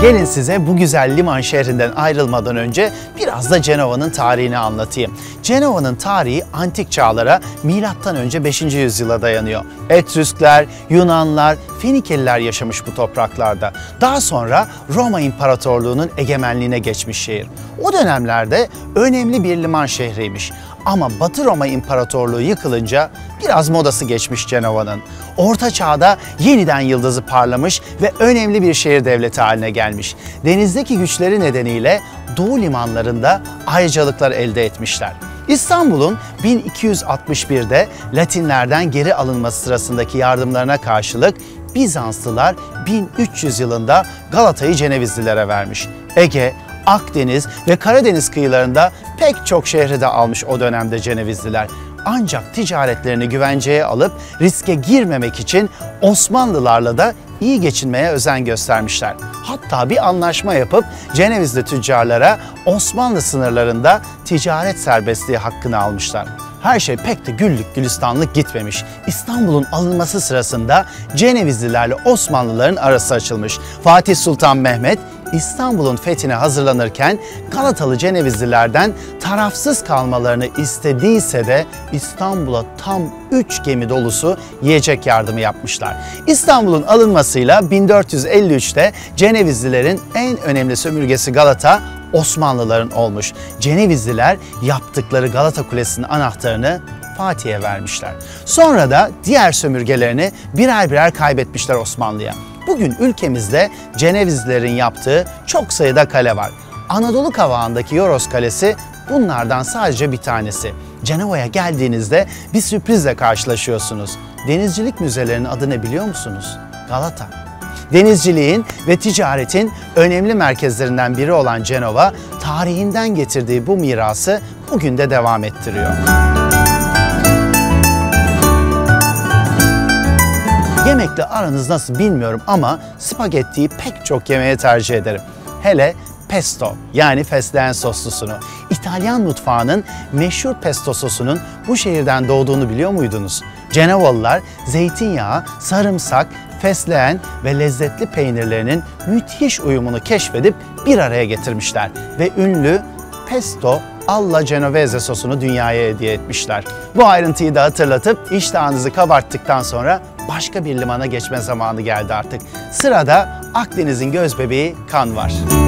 Gelin size bu güzel liman şehrinden ayrılmadan önce biraz da Cenova'nın tarihini anlatayım. Cenova'nın tarihi antik çağlara M.Ö. 5. yüzyıla dayanıyor. Etrüskler, Yunanlar, Fenikeliler yaşamış bu topraklarda. Daha sonra Roma İmparatorluğu'nun egemenliğine geçmiş şehir. O dönemlerde önemli bir liman şehriymiş. Ama Batı Roma İmparatorluğu yıkılınca biraz modası geçmiş Cenova'nın. Orta Çağ'da yeniden yıldızı parlamış ve önemli bir şehir devleti haline gelmiş. Denizdeki güçleri nedeniyle Doğu limanlarında ayrıcalıklar elde etmişler. İstanbul'un 1261'de Latinlerden geri alınması sırasındaki yardımlarına karşılık Bizanslılar 1300 yılında Galata'yı Cenevizlilere vermiş. Ege, Akdeniz ve Karadeniz kıyılarında pek çok şehri de almış o dönemde Cenevizliler. Ancak ticaretlerini güvenceye alıp riske girmemek için Osmanlılarla da iyi geçinmeye özen göstermişler. Hatta bir anlaşma yapıp Cenevizli tüccarlara Osmanlı sınırlarında ticaret serbestliği hakkını almışlar. Her şey pek de güllük gülistanlık gitmemiş. İstanbul'un alınması sırasında Cenevizlilerle Osmanlıların arası açılmış. Fatih Sultan Mehmet İstanbul'un fethine hazırlanırken Galatalı Cenevizlilerden tarafsız kalmalarını istediyse de İstanbul'a tam 3 gemi dolusu yiyecek yardımı yapmışlar. İstanbul'un alınmasıyla 1453'te Cenevizlilerin en önemli sömürgesi Galata Osmanlıların olmuş. Cenevizliler yaptıkları Galata Kulesi'nin anahtarını Fatih'e vermişler. Sonra da diğer sömürgelerini birer birer kaybetmişler Osmanlı'ya. Bugün ülkemizde Cenevizlilerin yaptığı çok sayıda kale var. Anadolu kavağındaki Yoros Kalesi bunlardan sadece bir tanesi. Cenova'ya geldiğinizde bir sürprizle karşılaşıyorsunuz. Denizcilik müzelerinin adını biliyor musunuz? Galata. Denizciliğin ve ticaretin önemli merkezlerinden biri olan Cenova, tarihinden getirdiği bu mirası bugün de devam ettiriyor. Yemekle aranız nasıl bilmiyorum ama spagettiyi pek çok yemeye tercih ederim. Hele pesto yani fesleğen soslusunu. İtalyan mutfağının meşhur pesto sosunun bu şehirden doğduğunu biliyor muydunuz? Cenevalılar zeytinyağı, sarımsak, fesleğen ve lezzetli peynirlerinin müthiş uyumunu keşfedip bir araya getirmişler ve ünlü pesto alla Genovese sosunu dünyaya hediye etmişler. Bu ayrıntıyı da hatırlatıp iştahınızı kabarttıktan sonra başka bir limana geçme zamanı geldi artık. Sırada Akdeniz'in gözbebeği Cannes var.